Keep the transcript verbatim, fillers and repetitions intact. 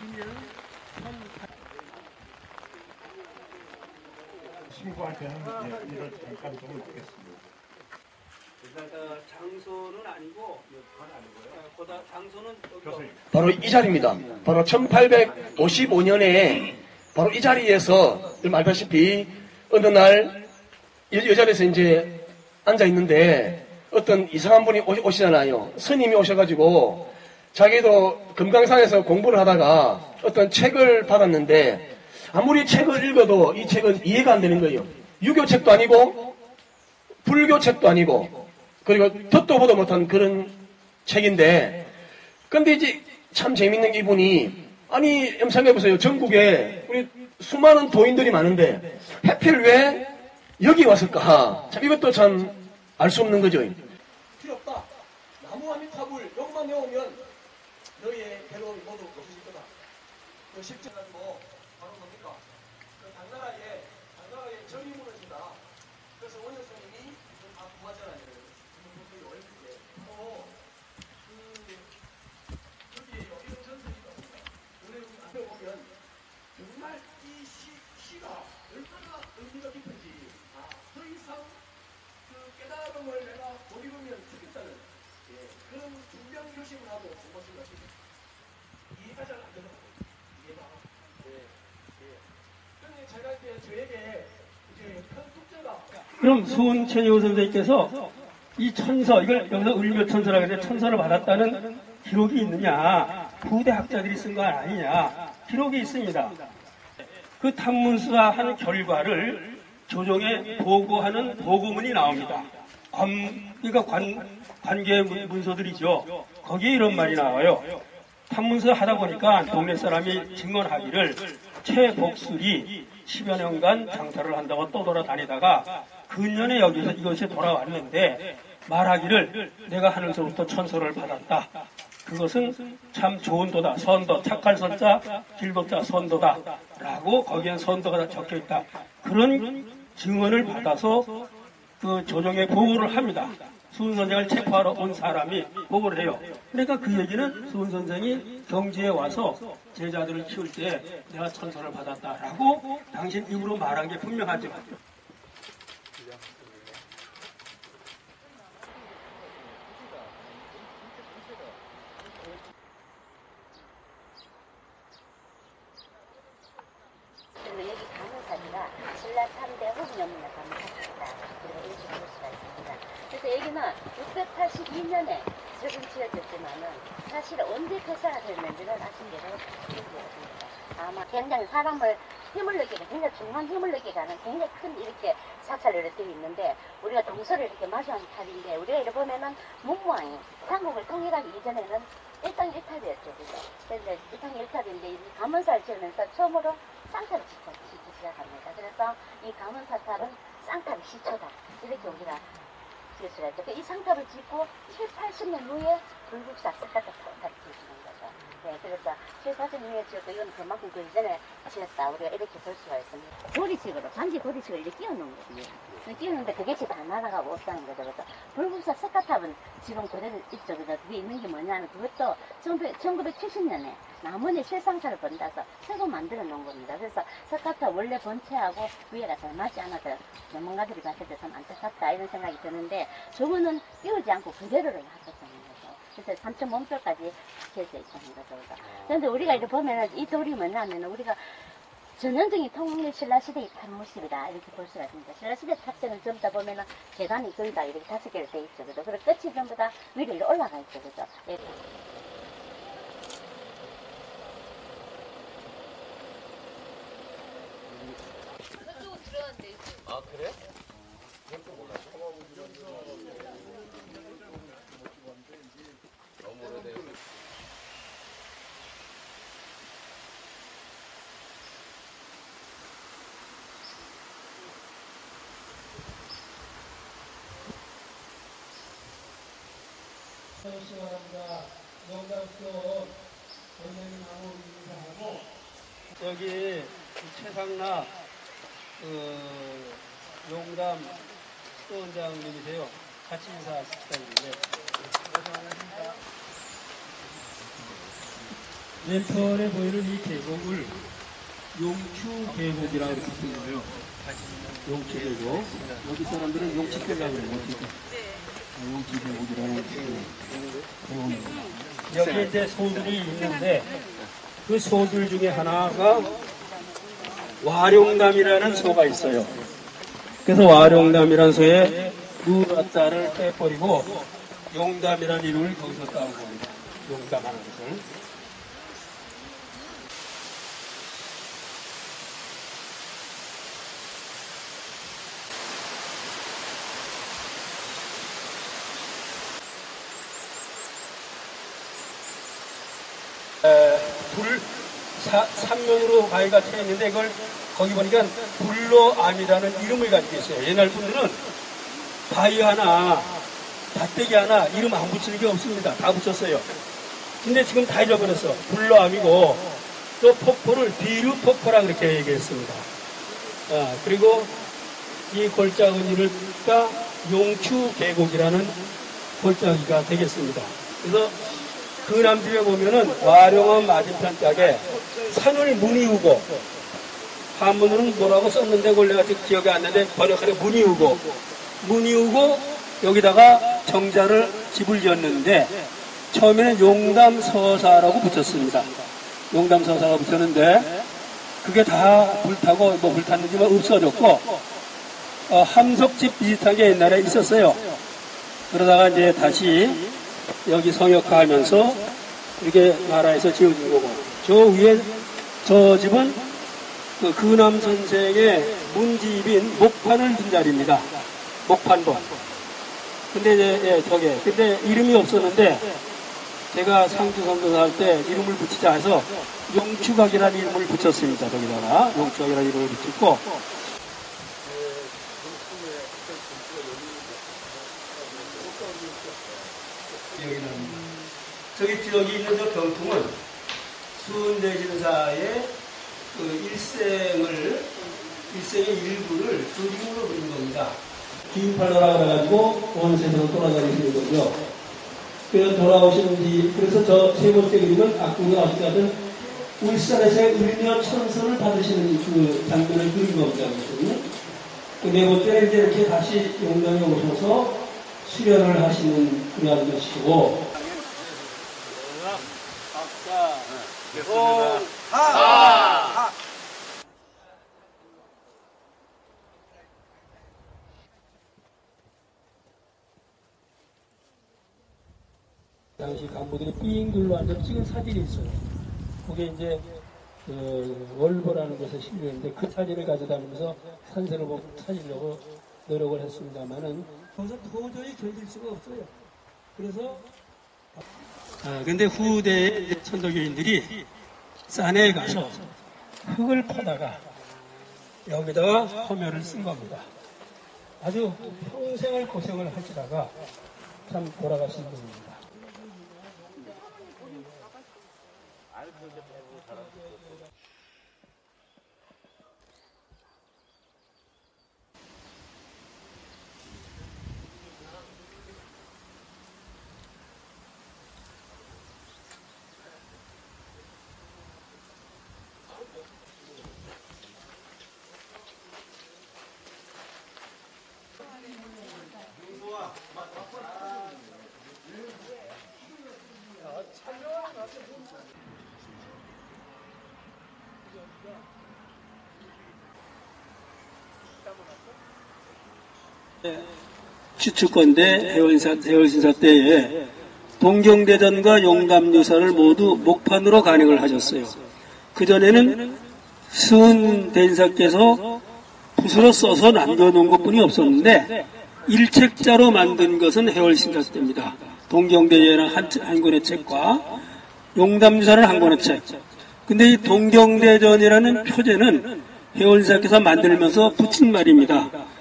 신고할 때는 예, 이걸 잠깐 좀 보겠습니다. 어, 장소는 아니고 보다 장소는 바로 이 자리입니다. 바로 천팔백오십오 년에 바로 이 자리에서 말다시피 어느 날 이, 이 자리에서 이제 앉아 있는데 어떤 이상한 분이 오시, 오시잖아요. 스님이 오셔가지고 자기도 금강산에서 공부를 하다가 어떤 책을 받았는데 아무리 책을 읽어도 이 책은 이해가 안 되는 거예요. 유교 책도 아니고 불교 책도 아니고 그리고 듣도 보도 못한 그런 책인데 근데 이제 참 재밌는 게 이분이 아니 생각해보세요. 전국에 우리 수많은 도인들이 많은데 하필 왜 여기 왔을까? 참 이것도 참 알 수 없는 거죠. 필요 없다. 나무 아미타불 여기만 외우면 너희의 괴로움이 모두 없어질 거다. 그 실제 가지고 바로 뭡니까? 그 당나라에 당나라에 점이 무너진다. 그래서 원효 스님이 다 구하잖아요. 분들이 어렵게. 어, 그 여기에요. 이런 전설이 있습니다. 우리 여기 앞에 보면 정말 이 시, 시가 얼마나 의미가 깊은지 아, 더 이상 그 깨달음을 내가 못 이루면 죽겠다는 예, 그런 중병교심을 하고 무엇을 하시죠? 이해가 잘 안 되더라고요. 이해가. 예, 예. 그런데 제가 이제 저에게 이제 큰 숙제가 그럼 수은 최재호 선생님께서 이 천서, 이걸 여기서 을묘천서라고 하는데 천서를 받았다는 기록이 있느냐? 후대 학자들이 쓴 거 아니냐? 기록이 있습니다. 그 탐문수사한 결과를 조정에 보고하는 보고문이 나옵니다. 관, 그러니까 관, 관계 문서들이죠. 거기에 이런 말이 나와요. 탐문서 하다 보니까 동네 사람이 증언하기를 최복술이 십여 년간 장사를 한다고 떠돌아다니다가 근년에 여기서 이것에 돌아왔는데 말하기를 내가 하늘서부터 천서를 받았다. 그것은 참 좋은 도다. 선도, 착할 선자, 길법자 선도다. 라고 거기엔 선도가 적혀있다. 그런 증언을 받아서 그 조정에 보고를 합니다. 수은 선생을 체포하러 온 사람이 보고를 해요. 그러니까 그 얘기는 수은 선생이 경주에 와서 제자들을 키울 때 내가 천서를 받았다라고 당신 입으로 말한 게 분명하죠. 여기 가문사지가 신라 삼 대 홍명문의 가문사지입니다. 그리고 일찍 볼 수가 있습니다. 그래서 여기는 육백팔십이 년에 적은 지어졌지만은 사실 언제 폐사가 됐는지는 아신 대로 모르겠습니다. 아마 굉장히 사람을 힘을 느끼게, 굉장히 중한 힘을 느끼게 하는 굉장히 큰 이렇게 사찰이 이렇게 되어 있는데 우리가 동서를 이렇게 마주한 탈인데 우리가 이렇게 보면은 문무왕이 삼국을 통일하기 이전에는 일당 일탈이었죠. 그죠? 근데 일당 일탈인데 이 가문사를 지으면서 처음으로 쌍탑을 짓기 시작합니다. 그래서 이 가문사탑은 쌍탑의 시초다. 이렇게 우리가 지을 수가 있죠. 이 쌍탑을 짓고 칠, 팔십 년 후에 불국사 스카타 탑을 지으시는 거죠. 네, 그래서 칠, 팔십 년 후에 지었고 이건 그만큼 그 이전에 지었다. 우리가 이렇게 볼 수가 있습니다. 도리식으로, 단지 도리식을 이렇게 끼워놓은 겁니다. 끼우는데 그게 지금 다 날아가고 없다는 거죠. 그래서 불국사 스카탑은 지금 그대로 있죠. 그죠? 그게 있는 게 뭐냐면 그것도 천구백칠십 년에 남원의 실상사를 번다서 새로 만들어 놓은 겁니다. 그래서 스카탑 원래 본체하고 위에가 잘 맞지 않아서 전문가들이 봤을 때 참 안타깝다 이런 생각이 드는데 저거는 끼우지 않고 그대로를 놔뒀다는 거죠. 그래서 삼 점 오 미터까지 박혀져 있다는 거죠. 그런데 우리가 이렇게 보면은 이 돌이 뭐냐면 우리가 전형적인 통일 신라시대의 탑모습이다 이렇게 볼 수가 있습니다. 신라시대 탑재는 전부 다 보면은 계단이 거기다 이렇게 다섯 개로 되어 있죠. 그죠? 그리고 끝이 전부 다 위로 이렇게 올라가 있죠. 그죠? 예. 아 그래? 너무 오래돼요. 여기 최상락 그 용담 수원장님이세요. 같이 인사하시다는데 왼편에 보이는 이 계곡을 용추 계곡이라고 이렇게 불러요. 용추 계곡. 여기 사람들은 용치 계곡이라고 그래요. 용치 계곡이라는 계곡입니다. 여기 이제 소들이 있는데 그 소들 중에 하나가 와룡남이라는 소가 있어요. 그래서 와룡남이라는 소에 누라자를 빼버리고 용담이라는 이름을 거기서 따온 겁니다. 용담하는 것을. 불, 삼면으로 바위가 쳐 있는데 이걸 거기 보니까 불로암이라는 이름을 가지고 있어요. 옛날 분들은 바위 하나, 밭대기 하나 이름 안 붙이는 게 없습니다. 다 붙였어요. 근데 지금 다 잃어버렸어. 불로암이고 또 폭포를 비류폭포라 그렇게 얘기했습니다. 아, 그리고 이 골짜기가 용추계곡이라는 골짜기가 되겠습니다. 그래서 그 남집에 보면은 와룡암 맞은편 짝에 산을 문이우고 한문으로는 뭐라고 썼는데 그걸 내가 지금 기억이 안 나는데 번역하려 문이우고 문이우고 여기다가 정자를 집을 지었는데 처음에는 용담서사라고 붙였습니다. 용담서사가 붙였는데 그게 다 불타고 뭐 불탔는지 뭐 없어졌고 어, 함석집 비슷한 게 옛날에 있었어요. 그러다가 이제 다시 여기 성역화하면서 이렇게 나라에서 지어진 거고 저 위에 저 집은 그 근암 선생의 문집인 목판을 둔 자리입니다. 목판본. 근데 이제 예, 저게 근데 이름이 없었는데 제가 상주 선교사 할 때 이름을 붙이자 해서 용추각이라는 이름을 붙였습니다. 거기다가 용추각이라는 이름을 붙였고 저기 여기 있는 저 병통은 수은대진사의 그 일생을 일생의 일부를 그림으로 그린 겁니다. 기운팔로라 그래가지고 원세대로 돌아다니시는 거죠. 그래서 돌아오시는 뒤 그래서 저 세 번째 그림은 악구가 어찌하든 울산에서 을며 천선을 받으시는 그 장면을 그린 겁니다. 그 네 번째는 이제 이렇게 다시 용당에 오셔서 수련을 하시는 그러한 것이고. 오, 하, 하. 당시 간부들이 삥 둘러 앉아 찍은 사진이 있어요. 그게 이제 그 월보라는 곳에 실려있는데 그 사진을 가져다니면서 산세를 보고 찾으려고 노력을 했습니다만은 거기서 도저히 견딜 수가 없어요. 그래서 아, 근데 후대의 천도교인들이 산에 가서 흙을 파다가 여기다가 허묘를 쓴 겁니다. 아주 평생을 고생을 하시다가 참 돌아가신 분입니다. 추축건대 해월신사, 해월신사 때에 동경대전과 용담유사를 모두 목판으로 간행을 하셨어요. 그전에는 수은대인사께서 붓으로 써서 남겨놓은 것뿐이 없었는데 일책자로 만든 것은 해월신사 때입니다. 동경대전이라는 한, 한 권의 책과 용담유사는 한 권의 책. 근데 이 동경대전이라는 표제는 해월신사께서 만들면서 붙인 말입니다.